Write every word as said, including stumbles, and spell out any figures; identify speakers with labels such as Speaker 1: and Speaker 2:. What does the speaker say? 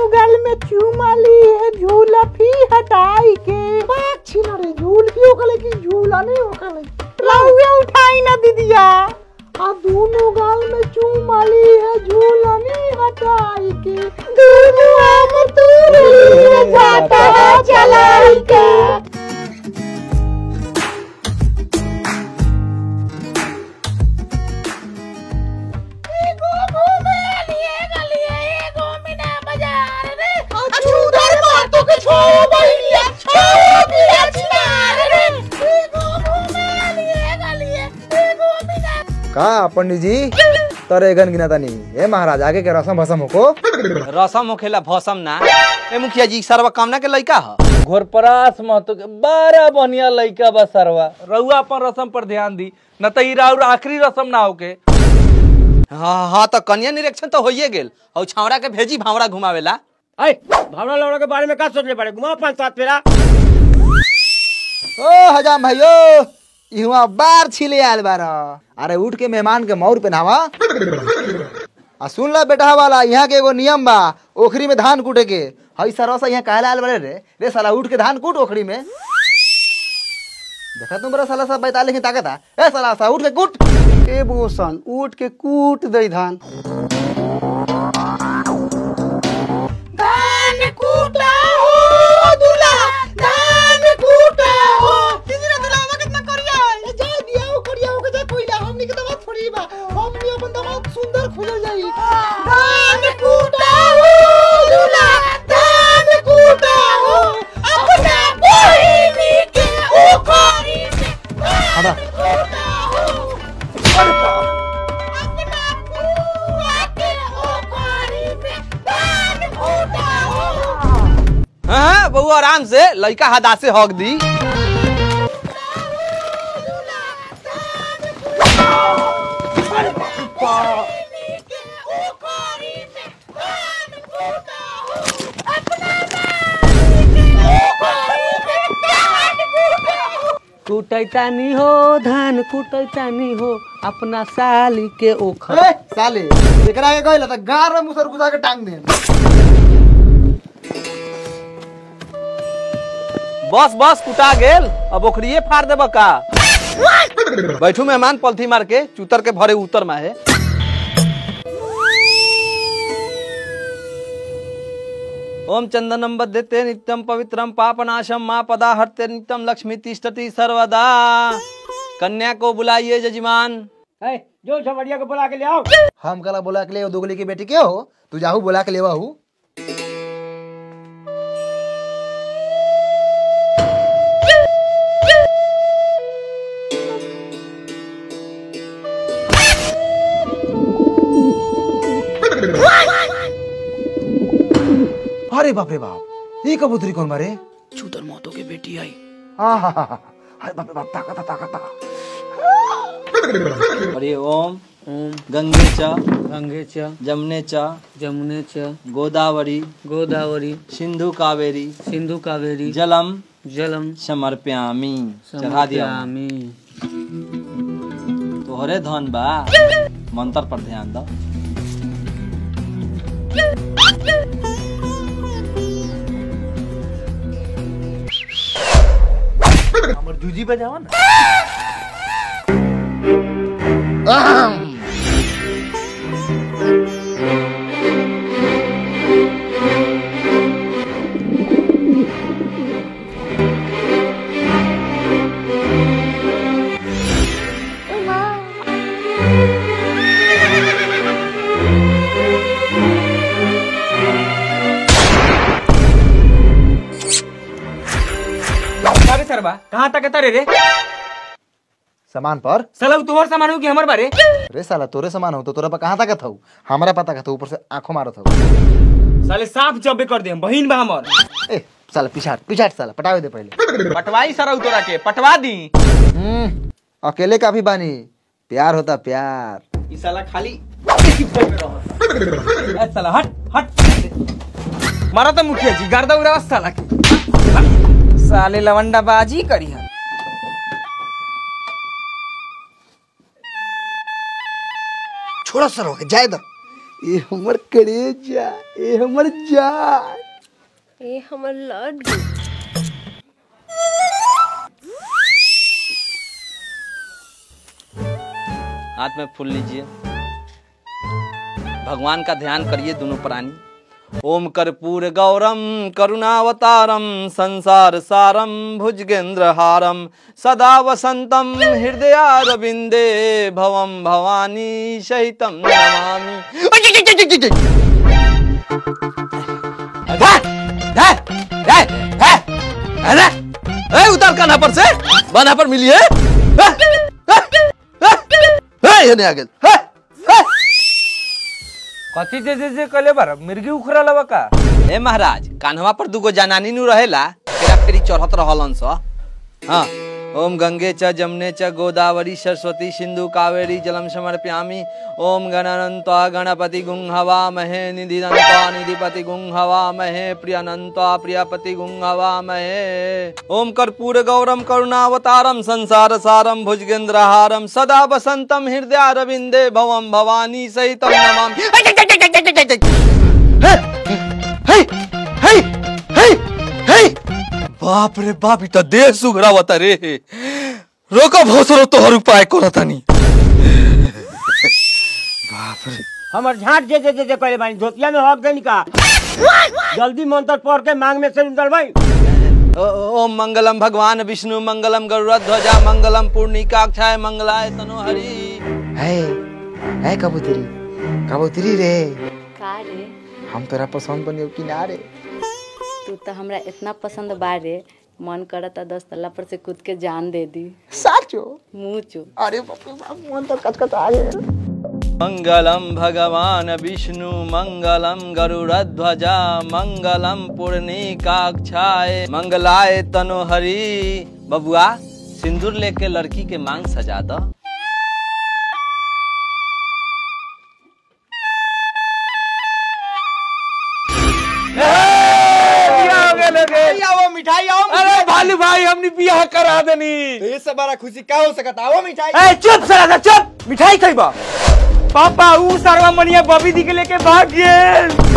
Speaker 1: गाल में चूमा ली है झूला फी हटाई के बात छिना रे झूल की ओकले की झूला नहीं ओकले रहुआ उठाई ना दीदिया आ दोनों गाल में चूमा ली है झूला नहीं हटाई के दोनों आम तूरे जाता है चलाई के
Speaker 2: का पंडित जी तरे गन गिनाता नहीं ए महाराज आगे के रसम भसम होको
Speaker 3: रसम होखेला भसम ना ए मुखिया जी सरवा कामना के लइका ह
Speaker 4: घोरपरास महतो के बारह बढ़िया लइका बा सरवा रउआ अपन रसम पर ध्यान दी न त ई राउर आखिरी रसम ना होके।
Speaker 3: हां हां त कन्या निरीक्षण तो होइए गेल और छावड़ा के भेजी भावड़ा घुमावेला।
Speaker 5: ए भावड़ा लौड़ा के बारे में का सोचले पड़े घुमाओ पांच सात फेरा।
Speaker 2: ओ हजाम भाइयो इहुआ बार छिले आल बार अरे उठ के मेहमान के मौर पहनावा आ सुन ला बेटा वाला यहाँ के एगो नियम बा ओखरी में धान कूटे के हई सरसा यहाँ कहला आल बड़े रे रे साला उठ के धान कूट ओखरी में देखा तुम बड़ा साला सब बैताले की ताकत है ए साला सा उठ के कूट
Speaker 5: ए बोसन उठ के कूट दई धान
Speaker 1: धान कूटा हो दूल्हा धान कूटा हो किसी दूल्हा में कितना करिया है जा दिया हो करिया हो के जा कोइला हमनी के दवा थोड़ी बा हमनी अपन दवा सुंदर खुल जाई धान कूटा हो दूल्हा धान कूटा हो अपना बहिनी के ओखरी में धान कूटा हो अरे अपना बुआ के ओखरी में धान कूटा हो।
Speaker 3: हां बहू आराम से लइका हदा से हक दी।
Speaker 4: कुटैतानी हो धान कुटैतानी हो अपना साली के ओखर
Speaker 2: ए साले एकरा के कहला त गार में मुसर घुसा के टांग दे
Speaker 3: बस बस कुटा गेल अब ओखरिए फाड़ देब का बैठू मेहमान पलथी मार के चूतर के भरे उतर माहे। ओम चंदनम बद्धते नित्यम पवित्रम पापनाशम मां पदा हरते नित्यम लक्ष्मी तिष्ठति सर्वदा। कन्या को बुलाइए जजमान।
Speaker 5: ए जो झवड़िया को बुला के ले आओ।
Speaker 2: हम कला बोला के ले दोगली की बेटी के हो तू जाहू बोला के लेवा हूँ अरे बाप रे बाप ये कबूतरी कौन मारे
Speaker 3: चूतर मौतों की बेटी आई।
Speaker 2: हाँ हाँ हाँ अरे बाप रे बाप ताकत ताकत
Speaker 3: अरे ओम ओम गंगे च
Speaker 4: गंगे च
Speaker 3: जमुने च
Speaker 4: जमुने च
Speaker 3: गोदावरी
Speaker 4: गोदावरी
Speaker 3: सिंधु कावेरी
Speaker 4: सिंधु कावेरी
Speaker 3: जलम
Speaker 4: जलम
Speaker 3: समर्प्यामी चढ़ा दिया तोहरे धन बा मंत्र पर ध्यान दो।
Speaker 4: हमर जूजी बजावा ना सरबा कहाँ तक तारे रे
Speaker 2: सामान पर
Speaker 4: साला तुम्हार सामान हो कि हमर बारे
Speaker 2: रे साला तोरे सामान हो तो तोरा पर कहाँ तक था हमारा पता का था ऊपर से आंखों मारो था
Speaker 4: साले साफ जब्बे कर दे बहिन बा हमर।
Speaker 2: ए साला पिछाट पिछाट साला पटावे दे पहले
Speaker 3: पटवाई सारा तोरा के पटवा दी।
Speaker 2: हम्म अकेले काफी बानी प्यार होता प्यार
Speaker 3: ई साला खाली
Speaker 4: ए साला हट हट मारा तो मुखिया जी गर्दा उड़ा साला के साले लवंडा बाजी करी है।
Speaker 2: छोड़ा सर हो जाए दर ए हमर करेजा, ए हमर जान,
Speaker 6: ए हमर लड्डू।
Speaker 3: हाथ में फूल लीजिए, भगवान का ध्यान करिए दोनों प्राणी। ओम कर्पूर गौरम करुणावतारम संसार सारम भुजगेंद्र हारम सदा वसंतम हृदयारविंदे भवम भवानी सहितम नमामि। उतार कान्हा पर से, बान्हा पर मिलिए।
Speaker 4: कथी दे दे कले बार मिर्गी उखरा लवा का।
Speaker 3: ए महाराज, कान्हवा पर दुगो जनानी नु रहेला, तेरा फेरी चढ़त रहलन स। हाँ, ओम गंगे च जमुने च गोदावरी सरस्वती सिंधु कावेरी जलम समर्पयामि। ओम गणानंत्वा गणपति गुं हवा महे निधिनंत्वा निधिपति गुं हवा महे प्रियनंत्वा प्रियपति गुं हवा महे। ओम कर्पूर गौरम करुणावतारम संसार सारम भुजगेंद्रहारम सदा वसंतम हृदयारविंदे भवम भवानी सहितम नमामि। बाप रे बाप, इतना देह सुगरावता रे। रोको भोसरो तोहर उपाय करतानी। बाप रे,
Speaker 5: हमर झाट जे जे जे कले बानी धोतिया में हक देनी का। जल्दी मंत्र पढ़ के मांग में से निकल भाई।
Speaker 3: ओम मंगलम भगवान विष्णु मंगलम गरुड़ध्वजा मंगलम पूर्णिकाक्षाय मंगलाय तनोहरि।
Speaker 2: है है कबूतरी, कबूतरी रे,
Speaker 6: का रे?
Speaker 2: हम तोरा पसंद बनियो कि ना रे?
Speaker 6: तू तो हमरा इतना पसंद बारे, मन करता दस तल्ला पर से कूद के जान दे दी।
Speaker 2: साचो?
Speaker 6: मुँह चो।
Speaker 2: अरे बाप रे बाप, मन तो कचकच आ गया।
Speaker 3: मंगलम भगवान विष्णु मंगलम गरुड़ध्वजा मंगलम पूर्णिकाक्षाय मंगलाय तनोहरि। बबुआ, सिंदूर लेके लड़की के मांग सजा दो।
Speaker 4: आओ मिठाई आओ। अरे भालू भाई, हमने बियाह करा देनी।
Speaker 1: ये सब बड़ा खुशी का हो सकता है? वो मिठाई।
Speaker 4: ए चुप साला, चुप। मिठाई खइबा? पापा ऊ सरवा मनिया बबी दी के लेके भाग गए।